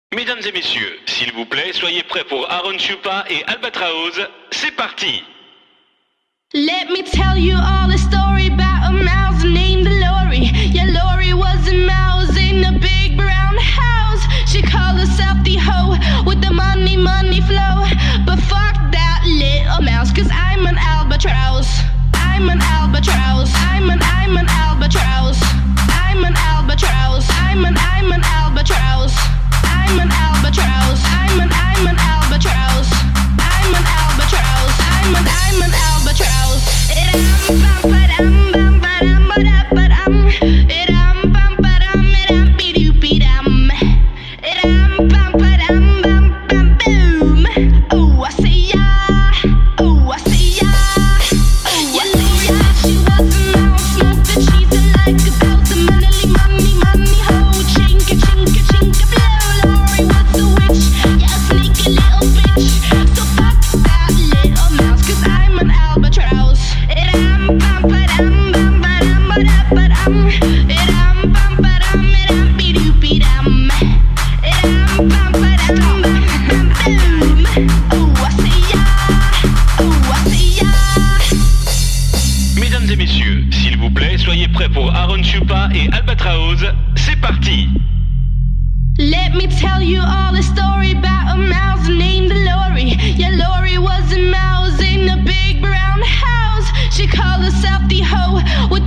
Mesdames et messieurs, s'il vous plaît, soyez prêts pour AronChupa et Albatraoz. C'est parti! Let me tell you all a story about a mouse named Lori. Yeah, Lori was a mouse in a big brown house. She called herself the hoe with the money flow. But fuck that little mouse, cause I'm an albatross. I'm an albatross. I'm an albatross. I'm an albatross. I'm an albatross. I'm an albatross. I'm an albatross. I'm an albatross. I'm an albatross. Oh, I see ya. Oh, I see ya. Oh, I see ya. She was a mouse, smoked the cheese and like a thousand money hoe. Chinka, chinka, chinka, blow. Lori was a witch, yeah, a sneaky little bitch. So fuck that little mouse, cause I'm an albatross. Mesdames et messieurs, s'il vous plaît, soyez prêts pour AronChupa et Albatraoz. C'est parti! Let me tell you all a story about a mouse named Lori. Yeah, Lori was a mouse in a big brown house. She called herself the hoe with